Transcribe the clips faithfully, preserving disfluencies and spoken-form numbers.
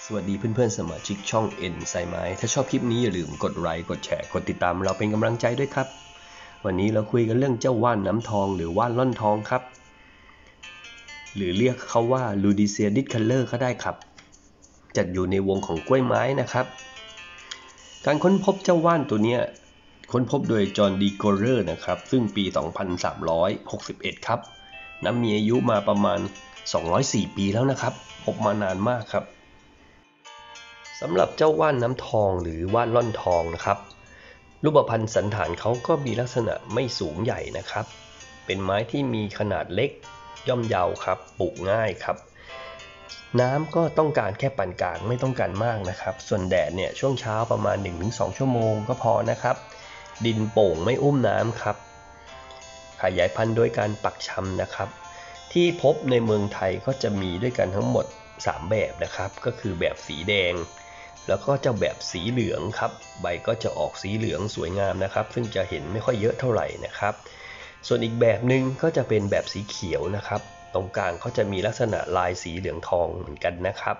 สวัสดีเพื่อนๆสมาชิกช่องเอ็นไซไม้ถ้าชอบคลิปนี้อย่าลืมกดไลค์กดแชร์กดติดตามเราเป็นกำลังใจด้วยครับวันนี้เราคุยกันเรื่องเจ้าว่านน้ำทองหรือว่านล่อนทองครับหรือเรียกเขาว่าลูดิเซียดิสคัลเลอร์ก็ได้ครับจัดอยู่ในวงของกล้วยไม้นะครับการค้นพบเจ้าว่านตัวนี้ค้นพบโดยจอห์นดีโกเรอร์นะครับซึ่งปีสองพันสามร้อยหกสิบเอ็ดครับนับมีอายุมาประมาณสองร้อยสี่ปีแล้วนะครับพบมานานมากครับสำหรับเจ้าว่านน้ำทองหรือว่านล่อนทองนะครับรูปพรรณสันฐานเขาก็มีลักษณะไม่สูงใหญ่นะครับเป็นไม้ที่มีขนาดเล็กย่อมเยาครับปลูกง่ายครับน้ำก็ต้องการแค่ปานกลางไม่ต้องการมากนะครับส่วนแดดเนี่ยช่วงเช้าประมาณ หนึ่งถึงสอง ชั่วโมงก็พอนะครับดินโป่งไม่อุ้มน้ำครับขยายพันธุ์โดยการปักชำนะครับที่พบในเมืองไทยก็จะมีด้วยกันทั้งหมดสามแบบนะครับก็คือแบบสีแดงแล้วก็เจ้าแบบสีเหลืองครับใบก็จะออกสีเหลืองสวยงามนะครับซึ่งจะเห็นไม่ค่อยเยอะเท่าไหร่นะครับส่วนอีกแบบหนึ่งก็จะเป็นแบบสีเขียวนะครับตรงกลางเขาจะมีลักษณะลายสีเหลืองทองเหมือนกันนะครับ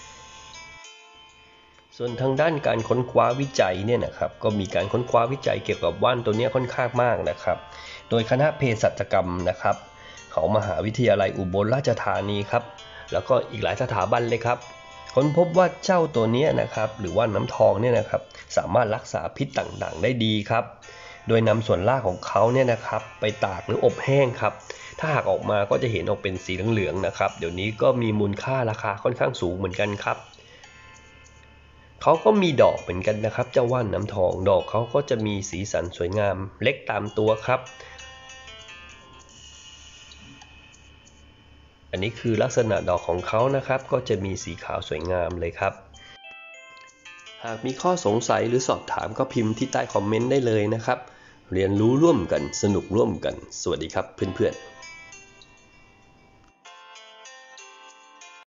ส่วนทางด้านการค้นคว้าวิจัยเนี่ยนะครับก็มีการค้นคว้าวิจัยเกี่ยวกับว่านตัวนี้ค่อนข้างมากนะครับโดยคณะเภสัชกรรมนะครับของมหาวิทยาลัยอุบลราชธานีครับแล้วก็อีกหลายสถาบันเลยครับค้นพบว่าเจ้าตัวนี้นะครับหรือว่าน้ำทองเนี่ยนะครับสามารถรักษาพิษต่างๆได้ดีครับโดยนำส่วนรากของเขาเนี่ยนะครับไปตากหรืออบแห้งครับถ้าหากออกมาก็จะเห็นออกเป็นสีเหลืองๆนะครับเดี๋ยวนี้ก็มีมูลค่าราคาค่อนข้างสูงเหมือนกันครับเขาก็มีดอกเหมือนกันนะครับเจ้าว่านน้ำทองดอกเขาก็จะมีสีสันสวยงามเล็กตามตัวครับอันนี้คือลักษณะดอกของเขานะครับก็จะมีสีขาวสวยงามเลยครับหากมีข้อสงสัยหรือสอบถามก็พิมพ์ที่ใต้คอมเมนต์ได้เลยนะครับเรียนรู้ร่วมกันสนุกร่วมกันสวัสดีครับเพื่อนๆ